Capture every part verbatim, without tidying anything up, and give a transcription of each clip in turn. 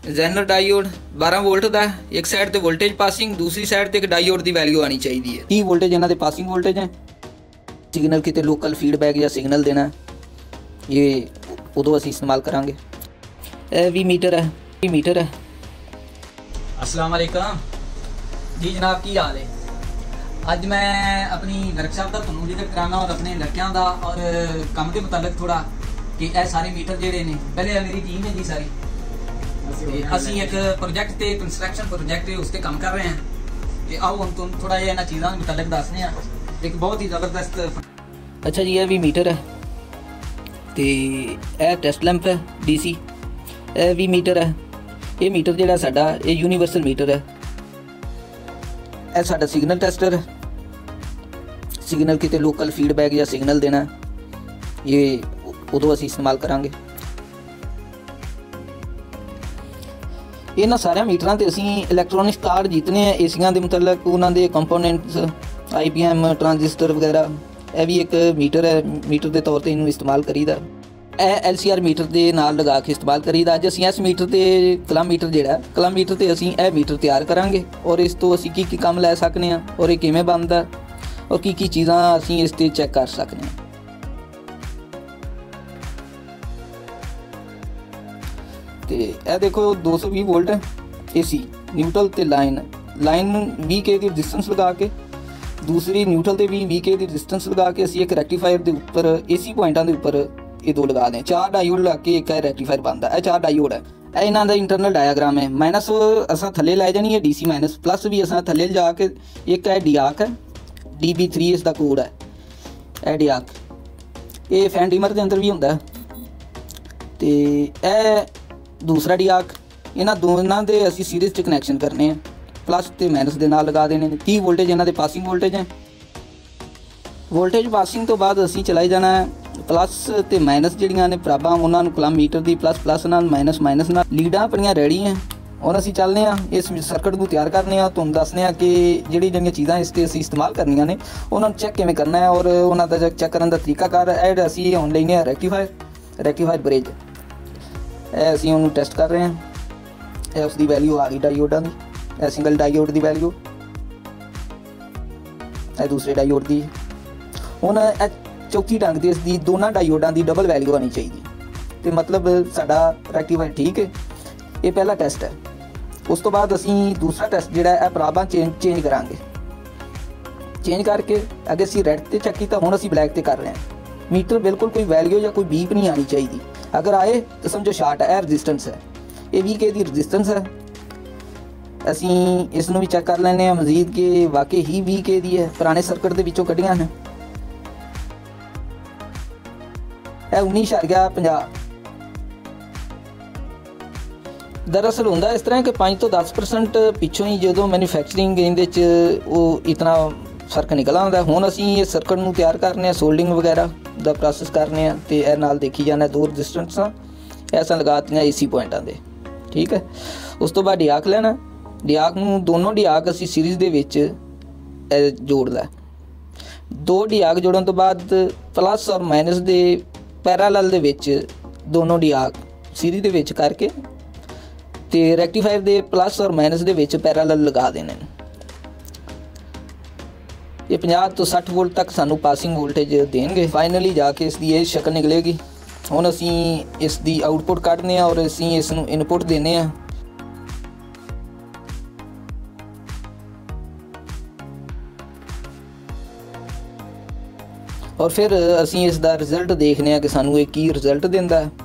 ਜ਼ੈਨਰ diode बारह volt का, एक साइड ते वोल्टेज पासिंग, दूसरी साइड ते एक डायोड की वैल्यू आनी चाहिए है। तीस वोल्टेज इन्हां दे पासिंग वोल्टेज है। सिग्नल किते लोकल फीडबैक या सिग्नल देना ये उदों असीं इस्तेमाल करांगे। यह भी मीटर है, भी मीटर है। अस्सलाम वालेकुम जी जनाब, की हाल है? अज मैं अपनी वर्कशॉप का तुहानूं विजिट कराना और अपने लड़कियां का और काम के मुताबिक थोड़ा कि यह सारे मीटर जिहड़े ने, पहले मेरी टीम है जी सारी, असी एक प्रोजेक्ट ते कंस्ट्रक्शन प्रोजेक्ट उस पर काम कर रहे हैं। तो आओ हम तुम थोड़ा जिहा इन्हां चीज़ों के मुताबिक दसने हैं। एक बहुत ही ज़बरदस्त। अच्छा जी, यह भी मीटर है तो यह टेस्ट लैंप है डी सी। यह भी मीटर है। ये मीटर जिहड़ा साडा ये यूनीवर्सल मीटर है। यह साडा सिग्नल टेस्टर है। सिग्नल किते लोकल फीडबैक या सिग्नल देना ये उदों असीं इस्तेमाल करांगे। इन्हां सारे मीटरां ते असीं इलैक्ट्रॉनिक कार्ड जीतने हैं एसियां दे मतलब उन्हां दे components, I P M, transistor वगैरह। यह भी एक मीटर है, मीटर के तौर पर इनू इस्तेमाल करीदा। यह एल सी आर मीटर के नाल लगा के इस्तेमाल करीदा। अज असीं इस मीटर ते कलम मीटर जिहड़ा कलम मीटर ते असीं यह मीटर तैयार करांगे और इस तो असीं की की काम लै सकने हैं और ये किवें बनदा और की की चीज़ां असीं इस ते चैक कर सकने हैं। तो यह देखो दो सौ भी वोल्ट है ए सी न्यूट्रल ते लाइन लाइन भी के की रजिस्टेंस लगा के, दूसरी न्यूट्रल ते भी भी के की रजिस्टेंस लगा के असीं एक रैक्टीफायर के उपर ए सी पॉइंटां के उपर ये दो लगा दें। चार डायोड लगा के एक रैक्टीफायर बनता है। चार डायोड है। यह इन्हां दा इंटरनल डायग्राम है। माइनस असां थल्ले लै जानी है डी सी माइनस, प्लस भी असां थल्ले जाके एक है डियाक है डी बी थ्री इसका कोड है। यह डियाक ये फैन डिमर के अंदर भी होंदा है। तो यह दूसरा डियाक, इन्हां दोनों के असीं सीरीज़ च कनैक्शन करने हैं, प्लस ते माइनस के नाल लगा देने। तीस वोल्टेज इन्हां दे पासिंग वोल्टेज है। वोल्टेज पासिंग तो बाद असीं चलाई जाना है प्लस ते माइनस जिहड़ियां ने प्राबां उन्हां नूं कलम मीटर दी प्लस प्लस नाल माइनस माइनस नाल लीडां अपणियां रेडी हैं और असीं चलने आ इस सर्किट नूं तैयार करने आ। तुहानूं दसने आ कि जिहड़ी जिहड़ियां चीज़ां इस ते असीं इस्तेमाल करनियां ने उन्हां नूं चैक किवें करना है और उन्हां दा चैक करन दा तरीकाकार है। असीं हुण लैने आ रैक्टीफायर रैक्टीफायर ब्रिज। यह असीं उहनूं टेस्ट कर रहे हैं। यह उसकी वैल्यू आ गई डायोडां दी। यह सिंगल डायोड की वैल्यू, यह दूसरे डायोड की। हुण चौथी ढंग से इसकी दोनों डायोडां की डबल वैल्यू आनी चाहिए। तो मतलब साडा रैक्टीफायर ठीक है। ये पहला टेस्ट है। उस तो बाद असीं दूसरा टेस्ट जिहड़ा है प्राबां चेंज चेंज करांगे। चेंज करके अगर असीं रैड ते चेक कीता, हुण असीं ब्लैक ते कर रहे हैं। मीटर बिल्कुल कोई वैल्यू या कोई बीप नहीं आनी चाहिए। अगर आए तो समझो शार्ट है। रजिस्टेंस है, ये वी के दी रजिस्टेंस है। असीं इस नूं भी चेक कर लैने आ मजीद कि वाकई ही वी के दी है, पुराने सर्किट दे विचों कढ़ियां ने। यह उन्नीस इशारिया पंजाह। दरअसल होंदा इस तरह कि पाँच तो दस परसेंट पिछों ही जो मैन्युफैक्चरिंग इहदे च वो इतना फर्क निकल आंदा। हुण असीं इस सर्किट नूं तैयार करने आ, सोल्डिंग वगैरह दा प्रोसैस करने आ। ते इह नाल देखी जाना दो रजिस्टेंसां ऐसा लगातियां ए सी पॉइंटां दे, ठीक है। उस तो बाद डियाक लेना। डियाक नूं दोनों डियाक असीं सीरीज़ दे विच जोड़दा। दो डियाक जोड़न तो बाद प्लस और माइनस दे पैरालल दे विच दोनों डियाक सीरीज़ दे विच करके ते रैक्टीफायर दे प्लस और माइनस दे विच पैरालल लगा देने। ये पचास तो साठ वोल्ट तक सानू पासिंग वोल्टेज देंगे। फाइनली जाके इसकी ये शक्ल निकलेगी। हुण असीं इसकी आउटपुट कढ़ने और असीं इस नूं इनपुट देने आ। और फिर असीं इसका रिजल्ट देखने कि सानू ये की रिजल्ट दिंदा है।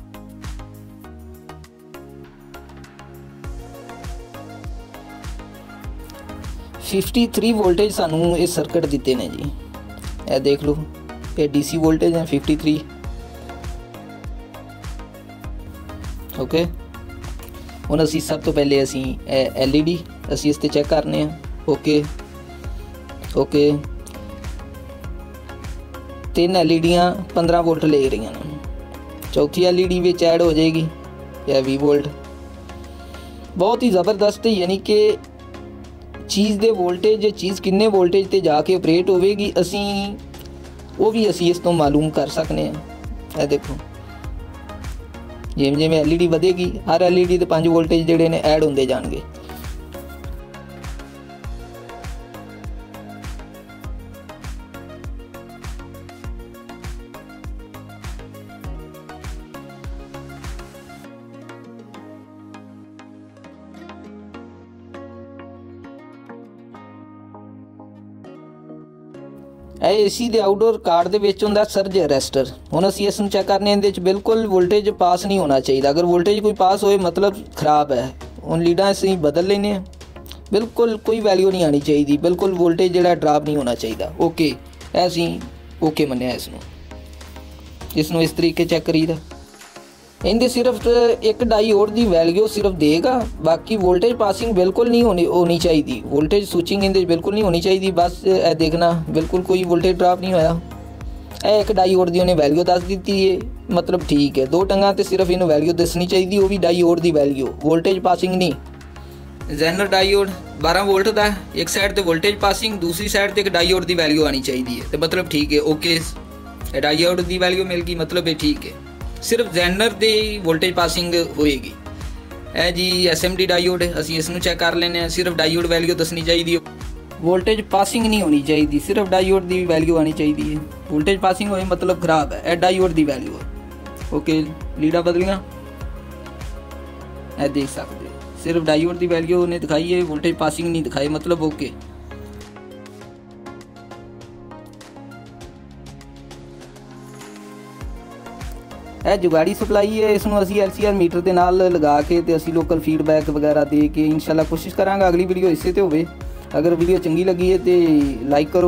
तिरेपन वोल्टेज सानू इस सर्किट दिते ने जी। यह देख लो, ये डी सी वोल्टेज है तिरेपन। ओके, हुण असीं सब तो पहले असीं एल ई डी असीं इस ते चेक करने हैं। ओके ओके तीन एल ई डियाँ पंद्रह वोल्ट ले रही हैं। चौथी एल ई डी विच ऐड हो जाएगी यह बीस वोल्ट। बहुत ही ज़बरदस्त, यानी कि चीज़ दे वोल्टेज चीज़ किन्ने वोल्टेज ते जाके ऑपरेट होवेगी असी वो भी असी इस तो मालूम कर सकने हैं। यह देखो ਜਿਵੇਂ ਜਿਵੇਂ ਐਲ ਈ ਡੀ ਵਧੇਗੀ ਹਰ ਐਲ ਈ ਡੀ ਦੇ ਪੰਜ ਵੋਲਟੇਜ ਜਿਹੜੇ ਨੇ ਐਡ ਹੁੰਦੇ ਜਾਣਗੇ। ਇਹ ਏਸੀ ਦੇ ਆਊਟਡੋਰ ਕਾਰਡ ਦੇ ਵਿੱਚ ਹੁੰਦਾ ਸਰਜ ਅਰੈਸਟਰ। ਹੁਣ ਅਸੀਂ ਇਸ ਨੂੰ ਚੈੱਕ ਕਰਨੇ, ਇਹਦੇ ਵਿੱਚ ਬਿਲਕੁਲ ਵੋਲਟੇਜ ਪਾਸ ਨਹੀਂ ਹੋਣਾ ਚਾਹੀਦਾ। ਅਗਰ ਵੋਲਟੇਜ ਕੋਈ ਪਾਸ ਹੋਏ ਮਤਲਬ ਖਰਾਬ ਹੈ। ਹੁਣ ਲੀਡਾਂ ਅਸੀਂ ਬਦਲ ਲੈਂਦੇ ਹਾਂ, ਬਿਲਕੁਲ ਕੋਈ ਵੈਲਿਊ ਨਹੀਂ ਆਣੀ ਚਾਹੀਦੀ, ਬਿਲਕੁਲ ਵੋਲਟੇਜ ਜਿਹੜਾ ਡਰਾਪ ਨਹੀਂ ਹੋਣਾ ਚਾਹੀਦਾ। ਓਕੇ, ਇਹ ਅਸੀਂ ਓਕੇ ਮੰਨਿਆ ਇਸ ਨੂੰ। ਇਸ ਨੂੰ ਇਸ ਤਰੀਕੇ ਚੈੱਕ ਕਰੀਦਾ। ਇਹਦੇ ਸਿਰਫ ਇੱਕ ਡਾਈਓਡ ਦੀ ਵੈਲਿਊ ਸਿਰਫ ਦੇਗਾ, ਬਾਕੀ ਵੋਲਟੇਜ ਪਾਸਿੰਗ ਬਿਲਕੁਲ ਨਹੀਂ ਹੋਣੀ ਹੋਣੀ ਚਾਹੀਦੀ, ਵੋਲਟੇਜ ਸਵਿਚਿੰਗ ਇਹਦੇ ਬਿਲकुल नहीं होनी चाहिए। बस ਇਹ देखना बिल्कुल कोई वोल्टेज ड्रॉप नहीं होया। ਇਹ ਇੱਕ ਡਾਈਓਡ ਦੀ ਉਹਨੇ ਵੈਲਿਊ ਦੱਸ ਦਿੱਤੀ ਹੈ, ਮਤਲਬ ਠੀਕ ਹੈ। ਦੋ ਟੰਗਾਂ ਤੇ ਸਿਰਫ ਇਹਨੂੰ ਵੈਲਿਊ ਦੱਸਣੀ ਚਾਹੀਦੀ, ਉਹ ਵੀ ਡਾਈਓਡ ਦੀ ਵੈਲਿਊ, ਵੋਲਟੇਜ ਪਾਸਿੰਗ ਨਹੀਂ। ਜ਼ੈਨਰ ਡਾਈਓਡ ਬਾਰਾਂ ਵੋਲਟ ਦਾ, ਇੱਕ ਸਾਈਡ ਤੇ ਵੋਲਟੇਜ ਪਾਸਿੰਗ, ਦੂਸਰੀ ਸਾਈਡ ਤੇ ਇੱਕ ਡਾਈਓਡ ਦੀ ਵੈਲਿਊ ਆਣੀ ਚਾਹੀਦੀ ਹੈ, ਤੇ ਮਤਲਬ ਠੀਕ ਹੈ। ਓਕੇ, ਇਹ ਡਾਈਓਡ ਦੀ ਵੈਲਿਊ ਮਿਲ ਗਈ, ਮਤਲਬ ਇਹ ਠੀਕ ਹੈ। ਸਿਰਫ ਜ਼ੈਨਰ ਦੀ ਵੋਲਟੇਜ ਪਾਸਿੰਗ ਹੋਏਗੀ। ਇਹ ਜੀ ਐਸ ਐਮ ਡੀ ਡਾਈਓਡ, ਅਸੀਂ ਇਸ ਨੂੰ ਚੈੱਕ ਕਰ ਲੈਂਦੇ ਹਾਂ। ਸਿਰਫ ਡਾਈਓਡ ਵੈਲਿਊ ਦੱਸਣੀ ਚਾਹੀਦੀ ਹੈ, ਵੋਲਟੇਜ ਪਾਸਿੰਗ ਨਹੀਂ ਹੋਣੀ ਚਾਹੀਦੀ, ਸਿਰਫ ਡਾਈਓਡ ਦੀ ਵੈਲਿਊ ਆਣੀ ਚਾਹੀਦੀ ਹੈ। ਵੋਲਟੇਜ ਪਾਸਿੰਗ ਹੋਏ ਮਤਲਬ ਖਰਾਬ ਹੈ। ਇਹ ਡਾਈਓਡ ਦੀ ਵੈਲਿਊ ਹੈ। ਓਕੇ, ਲੀਡਾਂ ਬਦਲੀਆਂ, ਇਹ ਦੇਖ ਸਕਦੇ ਹੋ, सिर्फ डायोड की वैल्यू ने दिखाई है, वोल्टेज पासिंग नहीं दिखाई, मतलब ओके। ਇਹ ਜੁਗਾੜੀ ਸਪਲਾਈ ਹੈ, ਇਸ ਨੂੰ ਅਸੀਂ ਐਲ ਸੀ ਆਰ ਮੀਟਰ ਦੇ ਨਾਲ ਲਗਾ ਕੇ ਤੇ ਅਸੀਂ ਲੋਕਲ ਫੀਡਬੈਕ ਵਗੈਰਾ ਦੇ ਕੇ ਇਨਸ਼ਾਅੱਲਾ ਕੋਸ਼ਿਸ਼ ਕਰਾਂਗੇ ਅਗਲੀ ਵੀਡੀਓ ਇਸੇ ਤੇ ਹੋਵੇ। ਅਗਰ ਵੀਡੀਓ ਚੰਗੀ ਲੱਗੀ ਹੈ ਤੇ ਲਾਈਕ ਕਰੋ।